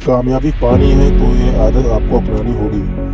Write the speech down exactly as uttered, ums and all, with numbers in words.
कामयाबी पानी है तो ये आदत आपको अपनानी होगी।